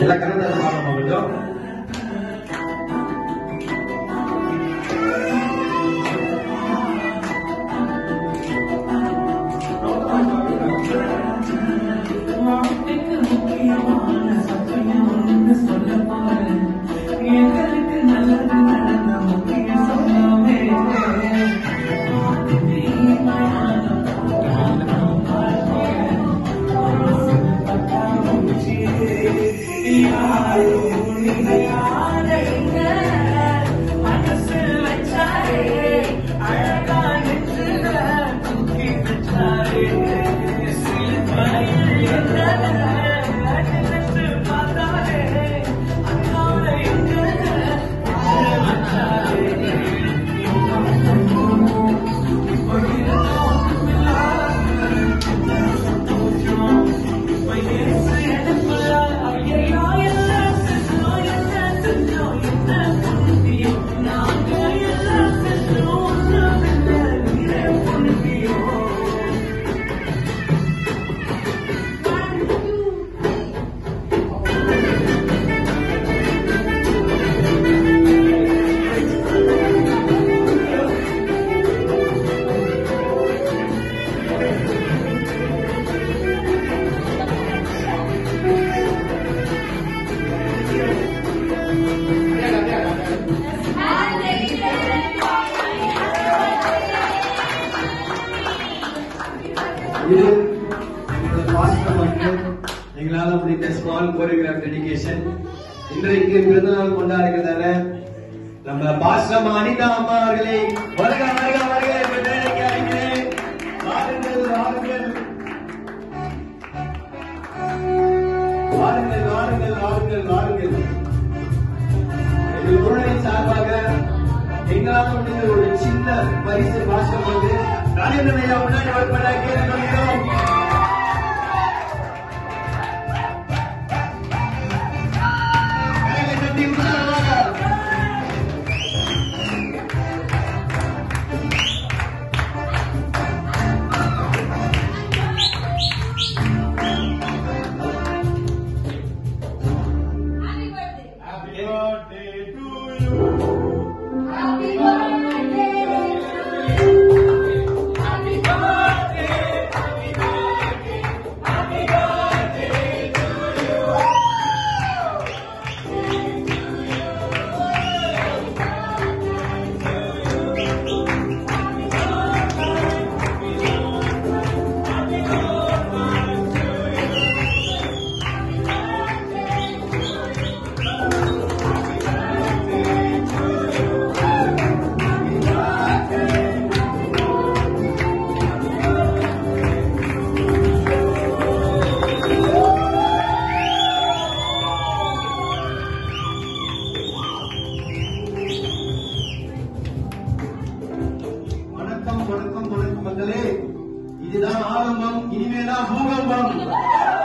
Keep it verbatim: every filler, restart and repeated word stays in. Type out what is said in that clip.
எல்லா கருத்தாலும் பார்க்க கொஞ்சம் எங்களால முடிந்த ஸ்மால் கோரியோகிராஃப் டெடிகேஷன் இன்றைக்கு பிறந்தநாள் கொண்டாடுகிறதால நம்ம பாஸ்ரம் அனிதா அம்மா அவர்களை வருக வருக வருக என்று மேடைக்கு அழைக்கிறேன். வாருங்கள் வாருங்கள் வாருங்கள் வாருங்கள் வாருங்கள் வாருங்கள். எங்கள் குழுவின் சார்பாக எங்களால் முடிந்த ஒரு சின்ன பரிசு பாஸ்ரம் வந்து ராஜேந்திரன் ஐயா முன்னாடி வரப்பட கேட்டுக்கொள்கிறோம். இதுதான் ஆரம்பம், இனிமேதான் பூகம்பம்.